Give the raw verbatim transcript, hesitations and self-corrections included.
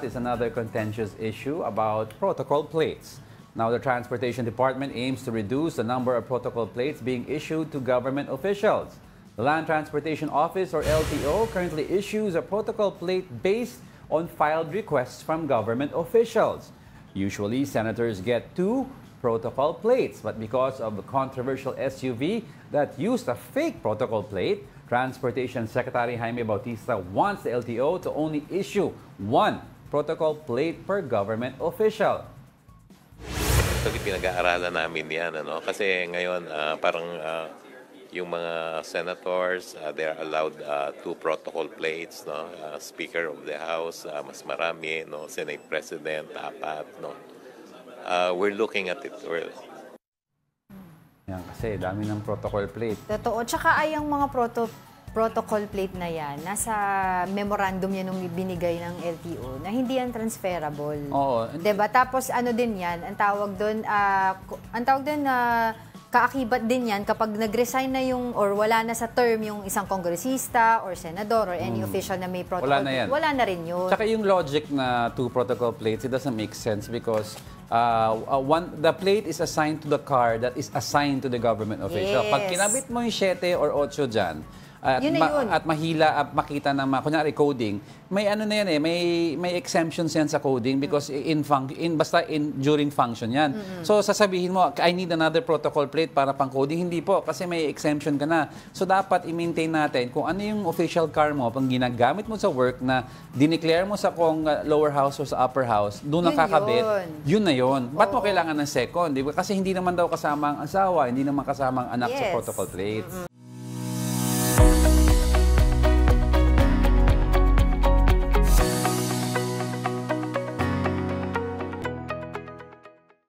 is another contentious issue about protocol plates. Now, the Transportation Department aims to reduce the number of protocol plates being issued to government officials. The Land Transportation Office, or L T O, currently issues a protocol plate based on filed requests from government officials. Usually, senators get two protocol plates, but because of the controversial S U V that used a fake protocol plate, Transportation Secretary Jaime Bautista wants the L T O to only issue one protocol plate per government official. Actually, pinag-aaralan namin yan. Ano? Kasi ngayon, uh, parang uh, yung mga senators, uh, they're allowed uh, two protocol plates. No? Uh, Speaker of the House, uh, mas marami. No? Senate President, apat. No? Uh, we're looking at it. We're... Yan, kasi dami ng protocol plate. Totoo. Tsaka ay ang mga proto protocol plate na yan, nasa memorandum yan nung binigay ng L T O na hindi yan transferable. Oo. Diba? Tapos ano din yan, ang tawag doon, uh, ang tawag doon na uh, kaakibat din yan kapag nag-resign na yung or wala na sa term yung isang kongresista or senador or any hmm. official na may protocol wala na yan. plate, wala na rin yun. Tsaka yung logic na two protocol plates, it doesn't make sense because uh, uh, one the plate is assigned to the car that is assigned to the government official. Yes. Pag kinabit mo yung siete or ocho dyan, At, yun ma yun. at mahila at makita ng, kunyari coding, may ano na yan eh, may, may exemptions yan sa coding because in, func in basta in, during function yan. Mm-hmm. So sasabihin mo, I need another protocol plate para pang coding. Hindi po, kasi may exemption ka na. So dapat i-maintain natin kung ano yung official car mo, pang ginagamit mo sa work na dineclare mo sa kung uh, lower house o sa upper house, doon nakakabit, yun. yun na yun. Ba't mo kailangan ng second? Di ba? Kasi hindi naman daw kasama ang asawa, hindi naman kasama ang anak yes. sa protocol plate. Mm-hmm.